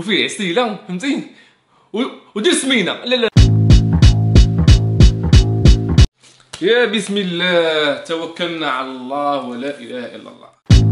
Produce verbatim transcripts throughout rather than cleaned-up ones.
وفيه عسيله فهمتي ودير سمينه. لا لا يا بسم الله توكلنا على الله ولا اله الا الله.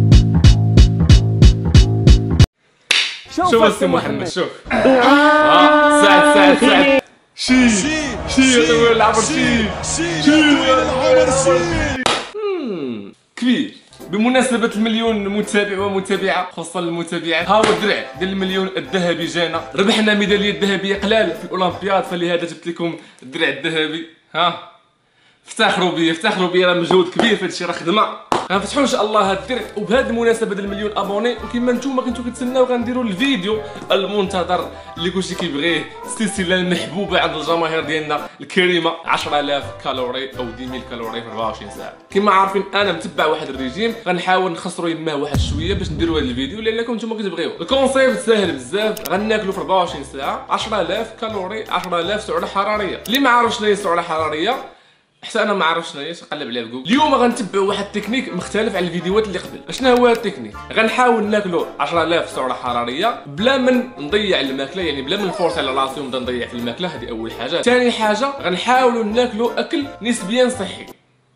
شوف السي محمد شوف اه سعد سعد سعد شي شي يا طويل العمر شي شي يا طويل العمر شي كبير. بمناسبة المليون متابع ومتابعة خصوصا المتابعات، ها هو الدرع ديال المليون الذهبي جانا، ربحنا ميدالية ذهبية قلال في الأولمبياد، فلهذا جبت لكم الدرع الذهبي. ها افتخروا بيا افتخروا بيا، راه مجهود كبير في هادشي، راه خدمة. غنفتحوا ان شاء الله هاد الدرع، وبهذه المناسبة ديال المليون ابوني، وكما نتوما كنتو كتسناو غنديروا الفيديو المنتظر اللي كلشي كيبغيه، السلسلة المحبوبة عند الجماهير ديالنا الكريمة، عشرة آلاف كالوري او عشرة آلاف كالوري في أربعة وعشرين ساعة. كما عارفين انا متبع واحد الريجيم، غنحاول نخسروا يماه واحد شوية باش نديروا هاد الفيديو لانكم نتوما كتبغيو. الكونسيبت ساهل بزاف، غناكلوا في أربعة وعشرين ساعة عشرة آلاف كالوري، عشرة آلاف سعرة حرارية. اللي ما عارفش شنو هي السعرة الحرارية حتى انا ما عرفتش شنو هي، نقلب عليها بجوجل. اليوم غنتبعوا واحد التكنيك مختلف على الفيديوهات اللي قبل. شنو هو التكنيك؟ غنحاول ناكلوا عشرة آلاف سعره حراريه بلا من نضيع الماكله، يعني بلا من نفورس على راسي ونبدا نضيع في الماكله. هذه اول حاجه. ثاني حاجه غنحاولوا ناكلوا اكل نسبيا صحي.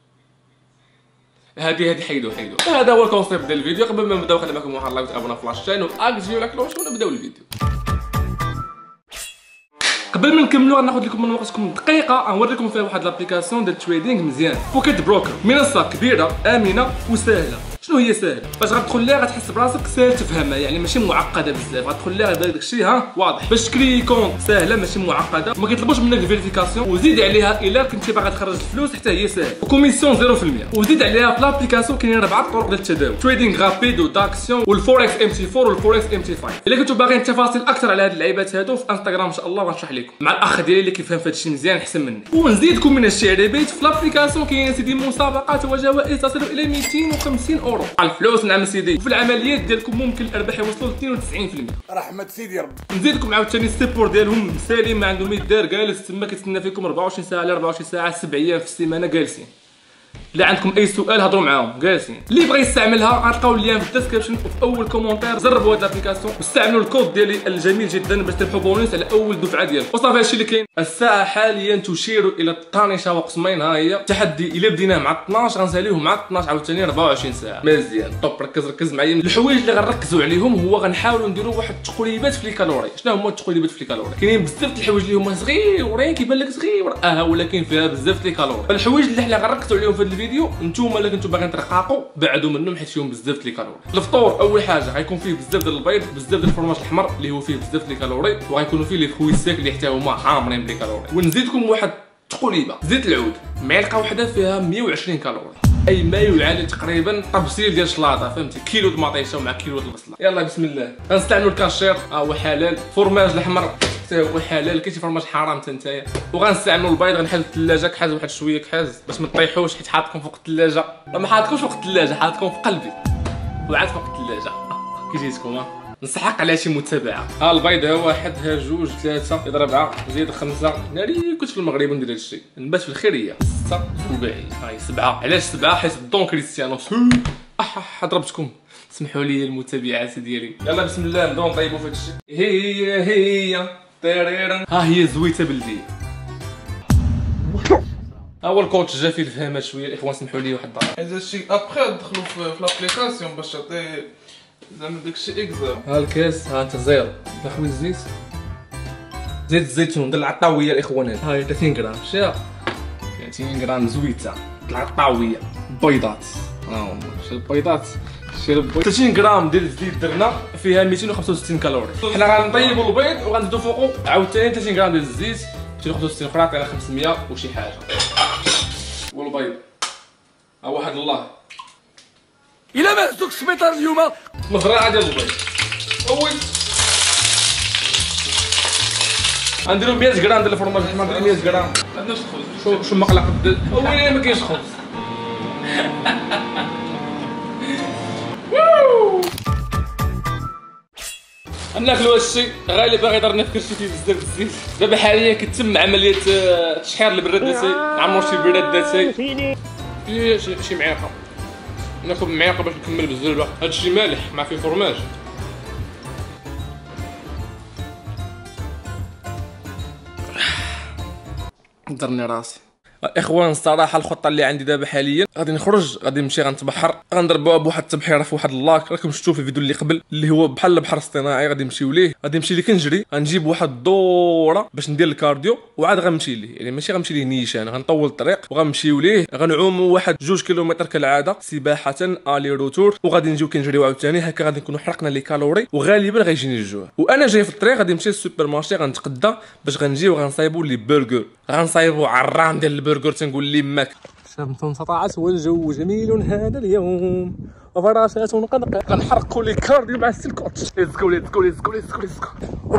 هذه هذه حيدو حيدو هذا هو الكونسيبت ديال الفيديو. قبل ما نبداو خلي معكم واحد لايك وتابونا في لاشين واكتيفيو لاكلوش ونبداو الفيديو. قبل ما نكملوا غناخذ لكم من وقتكم دقيقه غنوريكم فيها واحد لابليكاسيون ديال التريدينغ مزيان، بوكيت بروكر، منصه كبيره امنه وسهله. شنو هي سهله؟ باش غتدخل ليها غتحس براسك سهل تفهمها، يعني ماشي معقده بزاف. غتدخل ليها يبان داكشي ها واضح. باش تكري كونت سهله ماشي معقده، وما كيطلبوش منك الفيريفيكاسيون، وزيد عليها الا كنتي باغي تخرج الفلوس حتى هي سهله، وكوميسيون صفر في المية. وزيد عليها في لابليكاسيون كاينين اربعه طرق ديال التداول: تريدينغ رابيد وداكسيون والفوركس ام تي أربعة والفوركس ام تي خمسة. الا كنتو باغيين تفاصيل اكثر على هاد اللعيبات هادو في انستغرام ان شاء الله غنشرح لكم مع الاخ ديالي اللي كيفهم في هادشي مزيان احسن مني. ونزيدكم من الشعر بيت في لابليكاسيون كاين سيدي مسابقات وجوائز تصل الى مئتين وخمسين اورو. الفلوس نعم سيدي، وفي العمليات ديالكم ممكن الارباح يوصلوا ل اثنين وتسعين في المية. رحمة سيدي ربي. نزيدكم عاوتاني السيبور ديالهم مسالي، ما عندهم يدار، جالس تما كيتسنى فيكم أربعة وعشرين ساعه على أربعة وعشرين ساعه سبع ايام في السيمانه جالسين. الا عندكم اي سؤال هضروا معاهم جالسين. اللي بغى يستعملها غتلقاو اللين في الديسكريبشن وفي اول كومونتير. جربوا هاد الابليكاسيون واستعملوا الكود ديالي الجميل جدا باش تربحوا بونيس على اول دفعه ديالكم. وصافي هادشي اللي كاين. الساعه حاليا تشير الى الطانشه وقسمين. ها هي التحدي الا بديناه مع اثناش غنساليوه مع اثناش عاوتاني أربعة وعشرين ساعه. مزيان طوب. ركز ركز معايا. الحوايج اللي غنركزوا عليهم هو غنحاولوا نديروا واحد التقليبات في الكالوري. شنو هما التقليبات في الكالوري؟ كاينين بزاف د الحوايج اللي هما صغيورين كيبان لك صغيور اه ولكن فيها بزاف د الكالوري. الحوايج اللي حنا غنركزوا عليهم في هذا الفيديو نتوما الا كنتو باغيين ترقاقوا بعدوا منهم حيت فيهم بزاف د الكالوري. الفطور اول حاجه غيكون فيه بزاف ديال البيض، بزاف ديال الفرماج الاحمر اللي هو فيه بزاف ديال الكالوري، وغيكونوا فيه لي فروي سيك اللي حتى هما عامرين بالكالوري. ونزيدكم واحد تقليبه زيت العود، معلقه واحده فيها مئة وعشرين كالوري، اي ما يعادل تقريبا طبسيل ديال الشلاضه فهمتي، كيلو د المطيشه مع كيلو د البصله. يلا بسم الله. غنستعملوا الكاشير ها هو حلال، فرماج الاحمر حتى هو حلال، كاين شي فرماج حرام حتى نتايا. وغنستعملوا البيض غنحل في الثلاجه كحاز واحد شويه كحاز باش ما تطيحوش حيت حاطكم فوق الثلاجه. ما حاطكمش فوق الثلاجه، حاطكم في قلبي وعاد فوق الثلاجه كي جيتكم. ها نسحق على شي متابعه. ها البيض ها واحد ها جوج ثلاثه زيد ربعه زيد خمسه. ناري كنت في المغرب وندير هادشي. نبات في الخيريه. سته رباعي هاي سبعه. علاش سبعه؟ حيت دون كريستيانو اح ضربتكم. سمحوا لي المتابعات ديالي. يلا بسم الله نبداو نطيبوا في هادشي. هي هي طيريرا. ها هي زويته بلديه. ها هو الكوتش جا فيه الفهمات شويه الاخوان، سمحوا لي واحد الضرب. هذا الشيء ابخي ندخلوا في لابليكاسيون باش تعطي زعما داكشي اكزا. ها الكاس ها انت زيرو. نحوي الزيت، زيت الزيتون ديال العطاويه الاخوانات. هاي ثلاثين غرام شتيها، ثلاثين غرام زويته العطاويه. بيضات ها هما شي البيضات شي البيض. ثلاثين غرام ديال الزيت درنا فيها مئتين وخمسة وستين كالوري. حنا غنطيبوا البيض وغنزيدو فوقو عاوتاني ثلاثين غرام ديال الزيت، مئتين وخمسة وستين اخرى عطينا خمسمية وشي حاجه. والبيض ها واحد الله. إلا ما هزوك السبيطار اليوم مزرعه ديال البيض. اول غنديرو مئة غرام ديال الفرماج الاحمر، مئة غرام. ما عندناش الخبز. شو شو مقلق الدل. اولا ما كاينش خبز. ناكلو هادشي غالبا غيضرنا في كرشي فيه بزاف الزيت. دابا حاليا كتم عمليه تشحير البراد داتاي، نعمرو شي براد داتاي فيه شي شي معلقه. ناخذ معلقه باش نكمل بالزلبه. هادشي مالح مع فيه فرماج. درني راسي. اخوان الصراحه الخطه اللي عندي دابا حاليا غادي نخرج، غادي نمشي غنتبحر، غنضربوها بواحد التبحيره في واحد اللاك. راكم شفتوا في الفيديو اللي قبل اللي هو بحال البحر الاصطناعي. غادي نمشيو ليه، غادي نمشي ليه كنجري، غنجيب واحد الدوره باش ندير الكارديو وعاد غنمشي ليه. يعني ماشي غنمشي ليه نيشان، غنطول الطريق وغنمشيو ليه. غنعوموا واحد جوج كيلومتر كالعاده سباحه الي روتور، وغادي نجيو كنجريو عاوتاني. هكا غادي نكونوا حرقنا لي كالوري وغالبا غيجيني الجوع. وانا جاي في الطريق غادي نمشي للسوبر مارشي غنتقدى باش غنجيو غنصايبوا لي برجر، غنصايبوا عرام ديال البرجر. تنقول لي ماك الشمس سطعت والجو جميل هذا اليوم وفراشات قد غنحرقوا لي كارديو مع السلكوت. ليتس جو ليتس جو ليتس جو ليتس جو ليتس جو.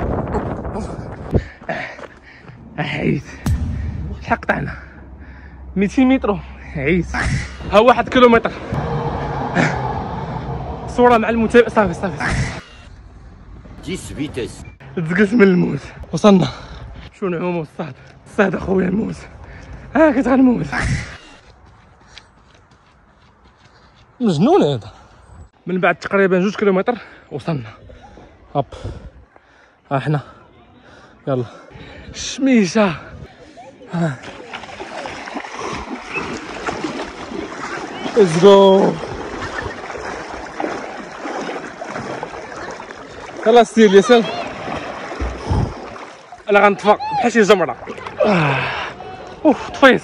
عييت شحال قطعنا؟ ميتين متر. عييت ها واحد كيلومتر. صوره مع المتابع. صافي صافي عشرة فيتيس. تزقلت من الموت. وصلنا. شو نعوموا الصاد الصاد اخويا الموت. ها كنت غنموت. مجنون هذا. من بعد تقريبا جوج كيلومتر وصلنا. هوب ها حنا يلا شميشه. ها ليتس جو. يلا سير ياسر. انا غنطفى بحال شي جمره. آه. اوف طفيت.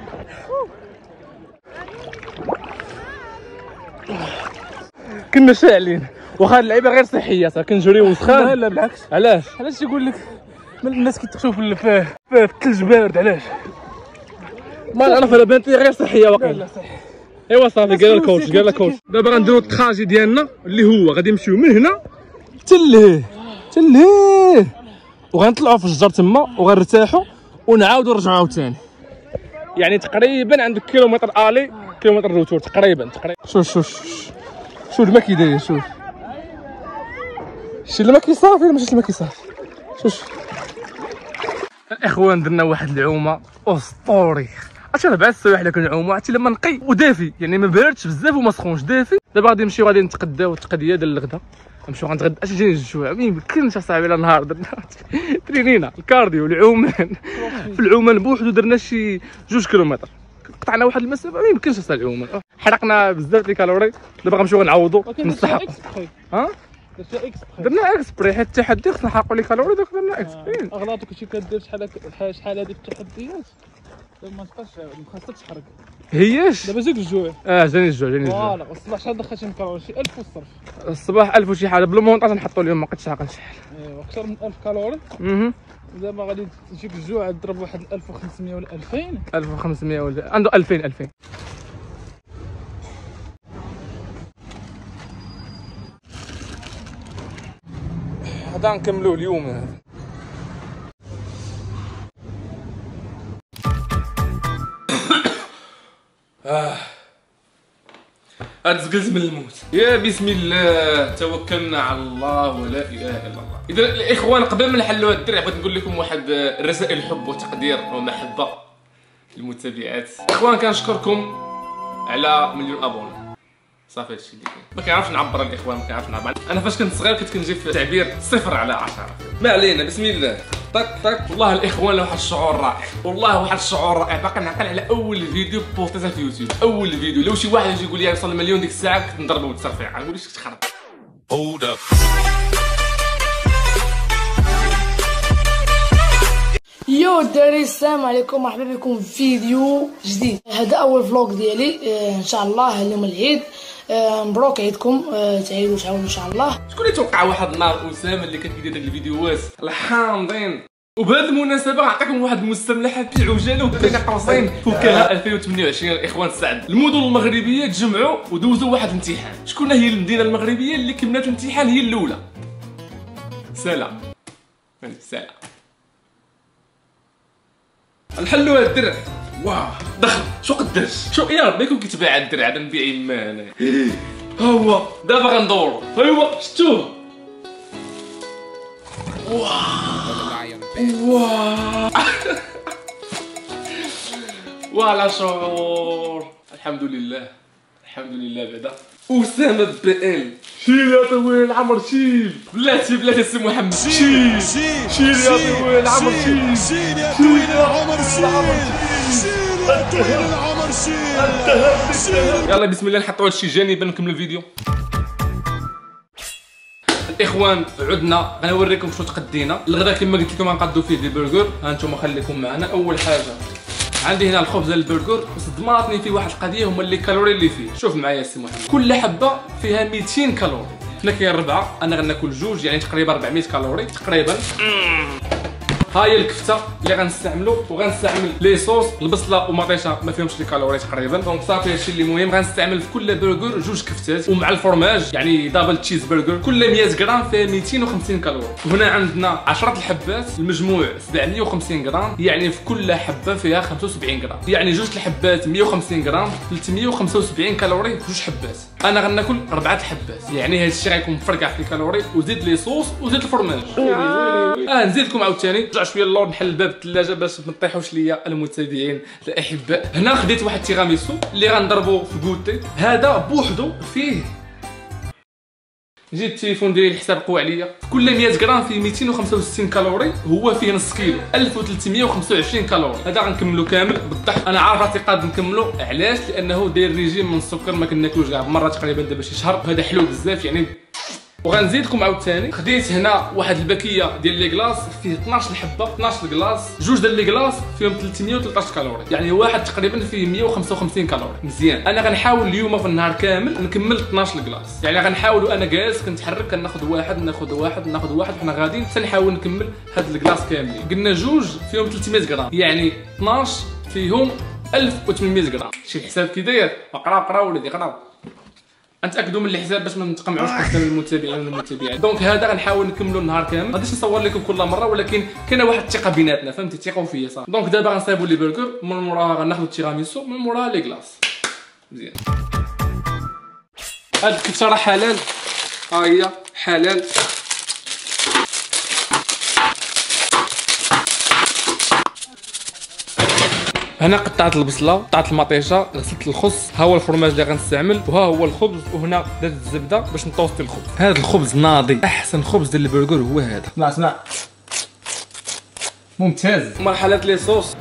كنا شاعلين واخا اللعيبه غير صحيه صافي كنجريو وسخان. لا لا بالعكس. علاش علاش تيقول لك من الناس كيتخشوا في في في الثلج بارد؟ علاش ما نعرف. انا بانت لي غير صحيه واقيلا. لا صحي. ايوا صافي قال الكوتش قال الكوتش. دابا غنديرو التراجي ديالنا اللي هو غادي نمشيو من هنا حتى لهيه حتى لهيه وغنطلعوا في الشجر تما وغنرتاحوا ونعاودوا نرجعوا عاوتاني. يعني تقريبا عندك كيلومتر الي كيلومتر روتور تقريبا تقريبا. شوف شوف شوف الماء كي داير. شوف شتي الماء كي صافي ولا ماشي الماء كي صافي. شوف الاخوان درنا واحد العومه اسطوري. عرفتي راه بعد السوايع حنا كنعوموا عرفتي لما نقي ودافي، يعني ما باردش بزاف وما سخونش دافي. دابا غادي نمشيو غادي نتقداو التقديه ديال الغدا. نمشيو غنتغدى. اش جاني الجوع ما يمكنش اصاحبي. لا نهار درنا ترينينا الكارديو العومان. في العومان بوحدو درنا شي جوج كيلومتر قطعنا واحد المسافه ما يمكنش اصاحبي العومان. حرقنا بزاف ديال الكالوري. دابا غنمشيو غنعوضوا نستحقوا. ها درنا اكسبري حيت التحدي خصنا نحرقوا لي كالوري. داك درنا اكسبري. اغلاط كلشي كدير شحال شحال هذه التحديات ما تبقاش ما خاصكش تحرق. هياش دابا جاك الجوع. اه جاني الجوع جاني الجوع. فوالا الصباح شحال دخلتي من كالوري؟ شي ألف والصرف. الصباح ألف وشي حاجه بالمونطاج نحطوا اليوم ما بقيتش عاقل شحال. ايوا اكثر من ألف كالوري. اها دابا غادي تجيك الجوع تضرب واحد ألف وخمسمية ولا ألفين. ألف وخمسمية ولا عنده ألفين ألفين. هذا نكملوه اليوم هذا. آه أتزقلت من الموت. يا بسم الله توكلنا على الله ولا اله الا الله. اذا الاخوان قبل ما نحلوا هاد الدرع بغيت نقول لكم واحد رسائل الحب وتقدير ومحبه للمتابعات. اخوان كنشكركم على مليون ابوني. صافي هادشي اللي كاين. ما كنعرفش نعبر الاخوان ما كنعرفش نعبر. انا فاش كنت صغير كنت كنجي في تعبير صفر على عشرة. ما علينا بسم الله. طق طق. والله الاخوان واحد الشعور رائع. والله واحد الشعور رائع. باقي نعقل على اول فيديو بوستيتها في يوتيوب. اول فيديو لو شي واحد يجي يقول لي وصل المليون ديك الساعه كنت نضربه بالتصرفيع. نقول لك تخرب. Hold up. يو الدراري السلام عليكم، مرحبا بكم في فيديو جديد. هذا اول فلوق ديالي آه ان شاء الله اليوم العيد. آه مبروك عيدكم. آه تعيدوا تعاونوا ان شاء الله. شكون اللي توقع واحد النهار اسامه اللي كان كيدير داك الفيديوات الحامضين؟ وبهذه المناسبه غنعطيكم واحد المستملحه في عجاله وبين قوسين فكاهه ألفين وثمانية وعشرين. الاخوان السعد المدن المغربيه تجمعوا ودوزوا واحد الامتحان. شكون هي المدينه المغربيه اللي كملت الامتحان هي الاولى؟ سلام سلام. نحلوا هاد الدرع. واه دخل شو قداش شو يا ربي يكون كيتباع الدرع هذا نبيع يما انا. ها هو دابا غندورو. ايوا شفتوه. واه واه على شعور. الحمد لله الحمد لله بعدا. اسامه بي ال شيل يا طويل العمر شيل. بلاتي بلاتي سي محمد شيل شيل يا طويل العمر شيل شيل يا طويل العمر شيل شيل يا طويل العمر شيل. يلا بسم الله نحطوا هادشي جانبا نكمل الفيديو. الاخوان عدنا غنوريكم شنو تقدينا الغدا. كما قلت لكم غنقادو فيه دي برجر. ها انتم خليكم معنا. اول حاجه عندي هنا الخبز ديال البرجر صدماتني فيه واحد القضيه هما اللي كالوري اللي فيه. شوف معايا السي محمد كل حبه فيها ميتين كالوري. حنا كاين ربعه انا غناكل جوج يعني تقريبا أربعمية كالوري تقريبا. ها هي الكفته اللي غنستعملو وغنستعمل لي صوص البصله ومطيشه ما فيهمش لي كالوري تقريبا. دونك صافي هادشي اللي مهم. غنستعمل في كل برجر جوج كفتات ومع الفرماج يعني دابل تشيز برجر. كل مية غرام فيها ميتين وخمسين كالوري. وهنا عندنا عشرة الحبات المجموع سبعمية وخمسين غرام يعني في كل حبه فيها خمسة وسبعين غرام يعني جوج الحبات مية وخمسين غرام ثلاثمية وخمسة وسبعين كالوري في جوج حبات. انا غناكل اربعه الحبات يعني هادشي غيكون مفرقع في الكالوري وزيد لي صوص وزيد الفرماج. اه نزيد لكم عاوتاني شويه اللور نحل الباب الثلاجه باش ما تطيحوش ليا المتابعين الاحباء. هنا خديت واحد تيراميسو اللي غنضربو في كوتي. هذا بوحدو فيه جيت التليفون ديالي الحساب قوى عليا. كل مية غرام فيه ميتين وخمسة وستين كالوري. هو فيه نص كيلو ألف وثلاثمية وخمسة وعشرين كالوري. هذا غنكملو كامل بالضحك. انا عارف راسي قاد نكملو علاش لانه داير ريجيم من السكر ما كناكلوش كاع مره تقريبا دابا شي شهر. هذا حلو بزاف يعني. وغنزيد لكم عاوتاني خديت هنا واحد الباكيه ديال لي كلاص فيه اثناش الحبه اثناش كلاص. جوج ديال لي كلاص فيهم ثلاثمية وثلاطاش كالوري يعني واحد تقريبا فيه مية وخمسة وخمسين كالوري. مزيان. انا غنحاول اليوم في النهار كامل نكمل اثناش كلاص يعني غنحاول انا جالس كنتحرك كناخذ واحد ناخذ واحد ناخذ واحد وحنا غاديين حتى نحاول نكمل هاد الكلاص كاملين. قلنا جوج فيهم ثلاثمية غرام يعني اثناش فيهم ألف وثمنمية غرام. شي الحساب كي داير؟ قراو قراو وليدي قراو. نتاكدوا من الحساب باش ما نتقمعوش قدام المتابعين والمتابعات. دونك هذا غنحاول نكملو النهار كامل. ما غاديش نصور لكم كل مره ولكن كاينه واحد الثقه بيناتنا فهمتي ثقوا فيا صافي. دونك دابا غنصايبوا لي برجر من موراها غناخذوا التيراميسو من موراها لي كلاص. مزيان. هاد الكبسه راه حلال. ها هي حلال. هنا قطعت البصله قطعت المطيشه غسلت الخس. ها هو الفرماج اللي غنستعمل وها هو الخبز. وهنا درت الزبده باش نطوستي الخبز. هذا الخبز ناضي احسن خبز ديال البرجر هو هذا. اسمع اسمع ممتاز. مرحله لي صوص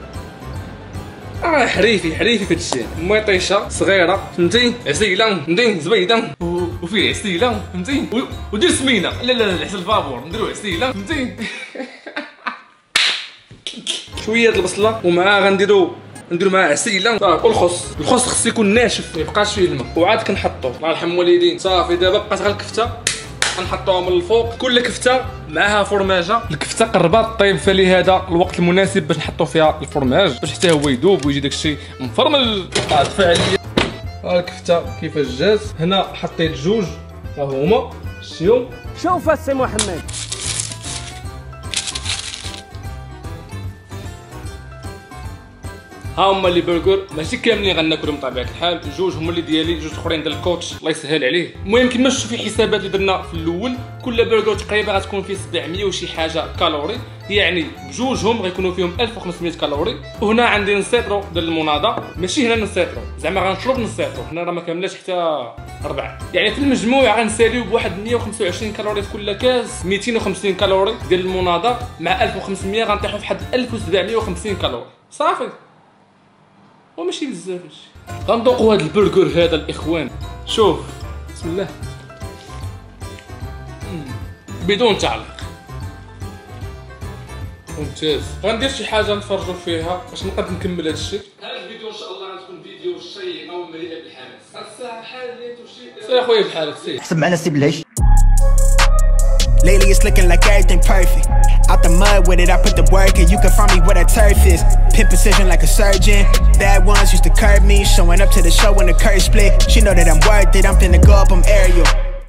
اه حريفي حريفي في هادشي. مطيشه صغيره فهمتي عسيله فهمتي زبيده وفيه عسيله فهمتي ودير سمينه. لا لا لا حسن الفابور نديرو عسيله فهمتي. شويه البصله ومعها غنديرو نديرو معها عسيله صافي. والخص الخص خص يكون ناشف ما يبقاش فيه الماء. وعاد كنحطو الله يرحم والدين. صافي دابا بقات غير الكفته غنحطوها من الفوق. كل كفته معها فرماجه. الكفته قربات طيب فلي هذا الوقت المناسب باش نحطو فيها الفرماج باش حتى هو يذوب ويجي داكشي مفرمل. طفى عليا. ها الكفته كيفاش جات. هنا حطيت جوج ها هما شتيهم. شوف السي محمد ها هما لي برجر ماشي كاملين غناكلهم بطبيعه الحال. جوج هما اللي ديالي جوج اخرين ديال الكوتش الله يسهل عليه. المهم كما شفتوا في الحسابات اللي درنا في الاول كل برجر تقريبا غتكون فيه سبعمية وشي حاجه كالوري يعني بجوجهم غيكونوا فيهم ألف وخمسمية كالوري. وهنا عندي نسيترو ديال المناضه ماشي هنا نسيترو زعما غنشرب نسيترو هنا راه ما كاملاش حتى أربعة يعني في المجموع غنساليو بواحد مية وخمسة وعشرين كالوري في كل كاس. ميتين وخمسين كالوري ديال المناضه مع ألف وخمسمية غنطيحوا في واحد ألف وسبعمية وخمسين كالوري صافي. وماشي بزاف هادشي. غندوقوا هاد البرجر هذا الاخوان. شوف بسم الله بدون تعليق ممتاز. غندير شي حاجه نتفرجوا فيها باش نقدر نكمل هذا الشيء. هذا الفيديو ان شاء الله غتكون فيديو شيقه ومليئه بالحماس. الساعه حاليت وشي سير اخويا بحالك سير. حسب معنا سي بالعيش. Lately it's looking like everything perfect. Out the mud with it, I put the work in. You can find me where the turf is. Pin precision like a surgeon. Bad ones used to curb me. Showing up to the show when the curtain split. She know that I'm worth it. I'm finna go up, I'm aerial.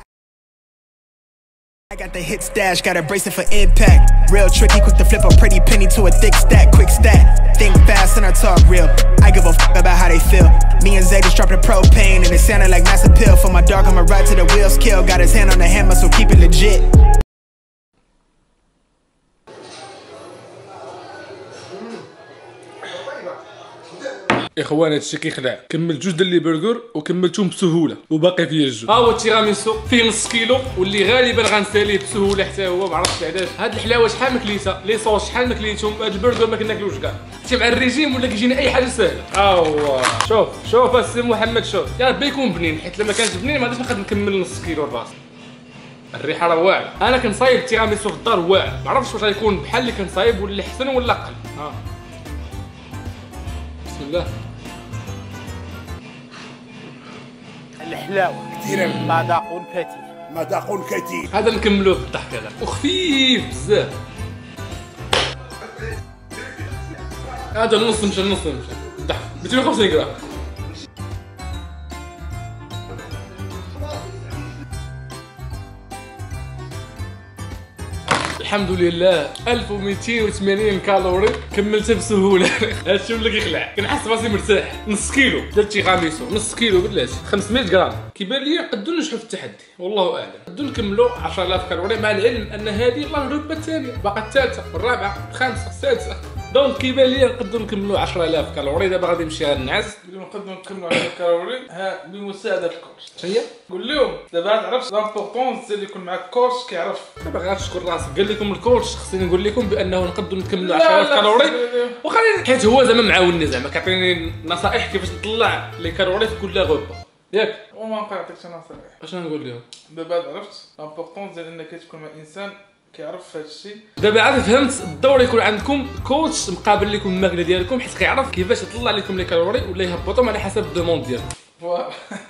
I got the hit stash, got a bracelet for impact. Real tricky, quick to flip a pretty penny to a thick stack. Quick stack, think fast and I talk real. I give a f about how they feel. Me and Zay just dropped the propane and it sounded like mass appeal. For my dog, I'ma ride to the wheels kill. Got his hand on the hammer, so keep it legit. اخوان هادشي كيخلع. كملت جوج ديال لي برغر وكملتهم بسهوله وباقي فيا الجوج. ها هو التيراميسو فيه نص كيلو واللي غالبا غنساليه بسهوله حتى هو ما عرفتش علاش. هاد الحلاوه شحال مكليتها، لي صوص شحال مكليتهم، هاد البرغر ما كناكلوش كاع. انت مع الريجيم ولا كيجينا اي حاجه سهله. ها هو شوف شوف السي محمد شوف يا ربي يكون بنين، حيت لما كانش بنين ما غاديش نقدر نكمل نص كيلو الراس. الريحه راه واعره. انا كنصايب التيراميسو في الدار واعر، ما عرفتش واش غيكون بحال اللي كنصايب ولا احسن ولا اقل. ها بسم الله. الحلاوه كثير مذاق كثير مذاق كثير. هذا نكملوه بالضحك هذا وخفيف بزاف. هذا نص مشى نص مشى الضحك مئتين وخمسين غرام. الحمد لله ألف ومئتين وثمانين كالوري كملتها بسهوله. هادشي ولا كيخلع. كنحس راسي مرتاح. نص كيلو ديال التيراميسو، نص كيلو بلاتي خمسمية غرام. كيبان لي نقدروا نجحوا في التحدي والله اعلم. نقدروا نكملوا عشرة آلاف كالوري مع العلم ان هذه الله الرتبه الثانيه، باقا الثالثه والرابعه الخامسه السادسه. دونك كيبان لي نقدروا نكملوا عشرة آلاف كالوري. دابا غادي نمشي غنعس. نقدروا نكملوا عشرة كالوري ها بمساعده الكوتش. هي قول لهم دابا عرفت لامبورطونس اللي يكون معاك كوتش كيعرف. دابا غاتشكر راسك. قال لكم الكوتش خصني نقول لكم بانه نقدروا نكملوا عشرة آلاف كالوري وخليني، حيت هو زعما معاوني، زعما كيعطيني نصائح كيفاش نطلع لي كالوري في كل غوبه ياك. وما نبقى نعطيك نصائح. اش نقول لهم دابا عرفت لامبورطونس ديال انك تكون مع انسان كيعرف هذا الشيء. دابا عاد فهمت الدور يكون عندكم كوتش مقابل لكم الماكله ديالكم، حيت كيعرف كيفاش يطلع لكم لي كالوري ولا يهبطهم على حسب الدوموند ديالكم. فوالا.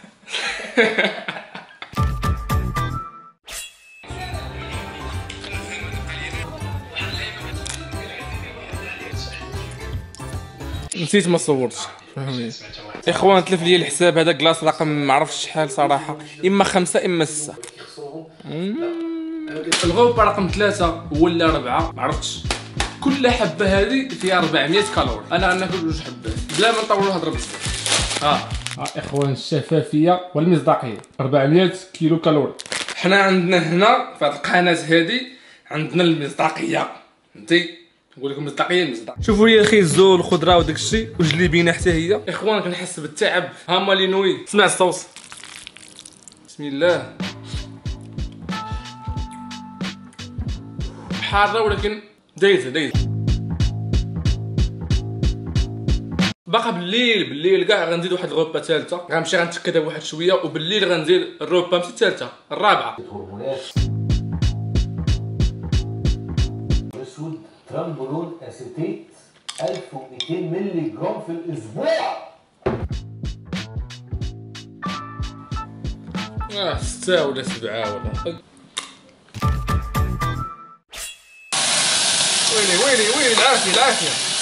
نسيت ما صورتش. فهمتني اخوان. تلف لي الحساب هذا كلاص رقم ما عرفتش شحال صراحه، اما خمسة اما ستة. الغوبه رقم ثلاثة ولا أربعة ما عرفتش. كل حبه هذه فيها أربعمية كالوري. انا غناكل جوج حبات بلا ما نطولوا الهضره بزاف. ها ها اخوان الشفافيه والمصداقيه أربعمية كيلو كالوري. حنا عندنا هنا في هذه القناه هذه عندنا المصداقيه. فهمتي نقول لكم مصداقيه المصداق. شوفوا لي الخيزو الخضره وداك الشيء وجليبينا حتى هي. اخوان كنحس بالتعب. ها هما لي نوي. سمع الصوص. بسم الله. حاره ولكن دايزه دايزه. باقا بالليل بالليل كاع غنزيد واحد الغوبه ثالثه. غنمشي غنتكدا بواحد شويه وبالليل غنزيد الروبه ماشي الثالثه الرابعه. اسود ترامبولون اسيتيت ألف ومئتين مللي جرام في الاسبوع. اه ستة ولا سبعة ولا ويلي ويلي ويلي. العافيه العافيه.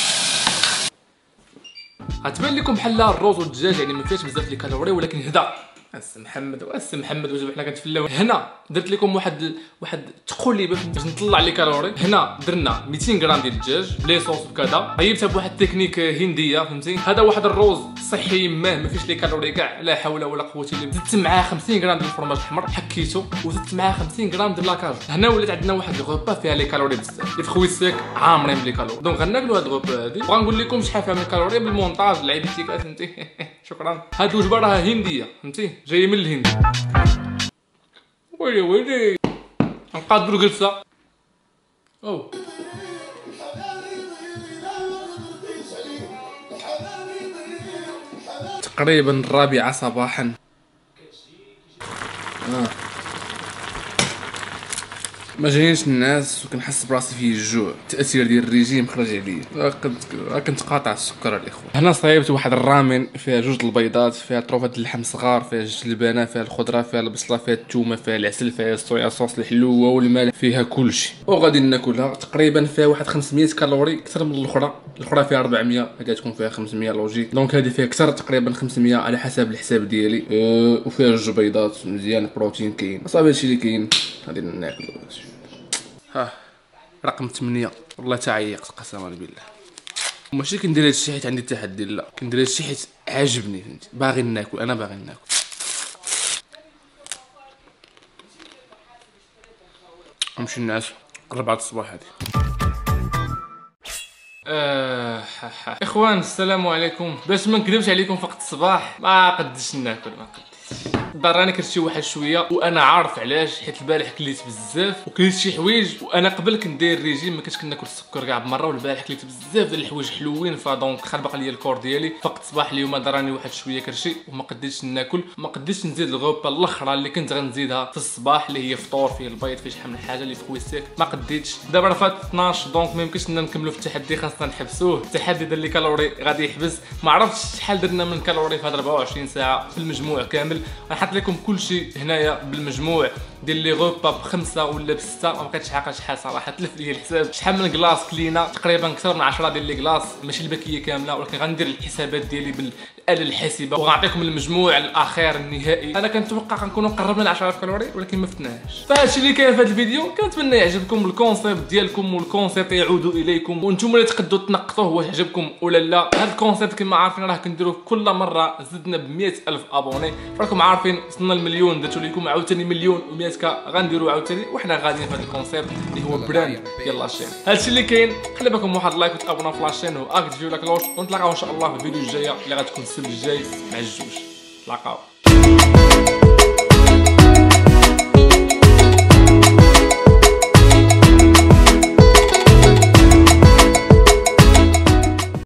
غتبان لكم بحال الروز والدجاج يعني ما فيهاش بزاف لي كالوري، ولكن هدا الس محمد واس محمد واش حنا كنتفلاو. هنا درت لكم واحد ال... واحد التقليبه باش نطلع لي كالوري. هنا درنا مئتين غرام ديال الدجاج بلي صوص وكذا، طيبتها بواحد التكنيك هنديه فهمتي. هذا واحد الروز صحي ماه ما فيش لي كالوري كاع، لا حول ولا قوه الا بالله. زدت معاه خمسين غرام ديال الفرماج الاحمر حكيته وزدت معاه خمسين غرام ديال لاكاج. هنا ولات عندنا واحد الغوبا فيها لي كالوري بزاف، لي فخوي سيك عامرين بلي كالوري. دونك غناكلوا هاد الغوبا هادي وغنقول لكم شحال فيها من الكالوري بالمونتاج لعيبتي كاع فهمتي. شكرا. هاد الوجبه راها هنديه فهمتي، جايه من الهند. ويلي ويلي نقادروا جلسه. او تقريبا الرابعه صباحا. آه. ما جايينش الناس وكنحس براسي فيه الجوع. التاثير ديال الريجيم خرج عليا. كنت كنت قاطع السكر الاخوان. هنا صايبت واحد الرامن فيها جوج البيضات، فيها طروفات اللحم صغار، فيها جوج البانه، فيها الخضره، فيها البصله، فيها الثومه، فيها العسل، فيها الصويا صوص، الحلوه والملح، فيها كلشي. وغادي ناكلها. تقريبا فيها واحد خمسمية كالوري اكثر من الاخرى. الاخرى فيها أربعمية، هكا تكون فيها خمسمية لوجيك. دونك هذه فيها اكثر تقريبا خمسمية على حسب الحساب ديالي. أه وفيها جوج بيضات مزيان، بروتين كاين. صافي هادشي اللي كاين. غادي ناكلو. ها رقم ثمانية. والله تعيقت قسما بالله. ماشي كندير هادشي حيت عندي تحدي، لا كندير هادشي حيت عاجبني فهمتي. باغي ناكل، انا باغي ناكل. نمشي نعس أربعة الصباح هادي. آه اخوان السلام عليكم. باش ما نكذبش عليكم في وقت الصباح ما قدش ناكل، ما قدش ضراني كرت شي واحد شويه، وانا عارف علاش، حيت البارح كليت بزاف وكليت شي حوايج، وانا قبل كندير ريجيم ما كنتش كناكل السكر كاع بمره، والبارح كليت بزاف ديال الحوايج حلوين، فدونك خربق ليا الكور ديالي. فقت الصباح اليوم ضراني واحد شويه كرشي وما قديتش ناكل، ما قديتش نزيد الغوبه الاخرى اللي كنت غنزيدها في الصباح اللي هي فطور فيه البيض فيه شحال من حاجه اللي في خويسيك، ما قديتش. دابا راه فات اثناش دونك ما يمكنش لنا نكملوا في التحدي، خاصنا نحبسوه. التحدي ديال لي كالوري غادي يحبس، ما عرفتش شحال درنا من كالوري في هاد أربعة وعشرين ساعه في المجموع كامل. غنحط لكم كلشي هنايا بالمجموع ديال لي غوبا بخمسه ولا بسته، ما بقيتش عاقل شحال صراحه، تلف لي الحساب. شحال من كلاص كلينا؟ تقريبا اكثر من عشرة ديال لي كلاص، ماشي الباكيه كامله، ولكن غندير الحسابات ديالي بالاله الحاسبه وغنعطيكم المجموع الاخير النهائي. انا كنتوقع غنكونوا قربنا ل عشرة كالوري ولكن ما فتناهاش. فهادشي اللي كاين في هذا الفيديو، كنتمنى يعجبكم الكونسيبت ديالكم والكونسيبت يعود اليكم، وانتم اللي تقدروا تنقطوه واش عجبكم ولا لا. هذا الكونسيبت كما عارفين راه كنديروا كل مره زدنا ب مئة ألف ابوني، راكم عارفين وصلنا المليون، درتو لكم عاوتاني مليون و100 كا غنديروا عاوتاني، وحنا غاديين في هذا الكونسيبت اللي هو براند ديال لاشين. هادشي اللي كاين، خلي بالكم واحد لايك وتابوناو في لاشين واكتيفيو لا كلوش، ونتلاقاو ان شاء الله في الفيديو الجايه اللي غتكون السبت الجاي مع الجوج. تلاقاو.